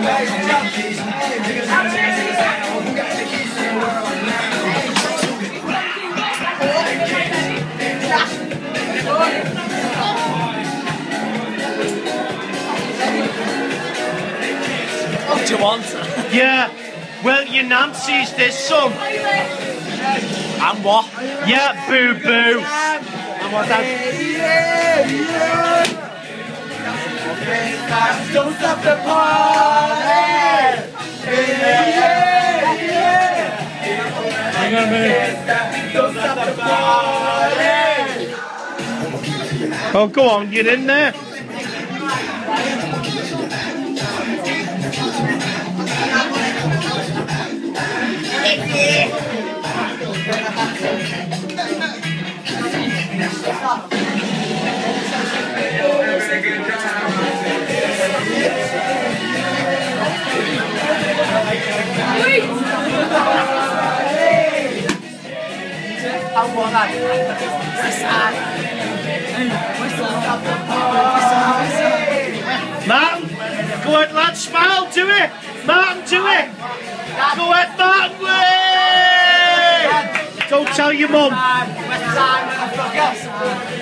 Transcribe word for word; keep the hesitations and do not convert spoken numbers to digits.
What do you want? Yeah, well, your Nancy's this son. And what? Yeah, boo boo. And what that? Don't stop the party! Hang on a minute. Don't stop the party! Oh, go on, get in there. Martin, go ahead, lad, smile, do it. Martin, do it. Go ahead, Martin, way. Don't tell your mum.